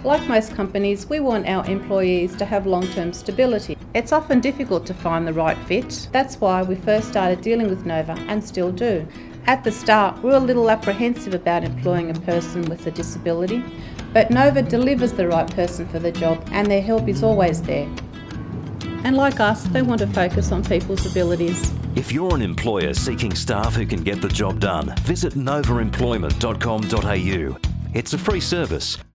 Like most companies, we want our employees to have long-term stability. It's often difficult to find the right fit. That's why we first started dealing with Nova, and still do. At the start, we were a little apprehensive about employing a person with a disability, but Nova delivers the right person for the job, and their help is always there. And like us, they want to focus on people's abilities. If you're an employer seeking staff who can get the job done, visit novaemployment.com.au. It's a free service.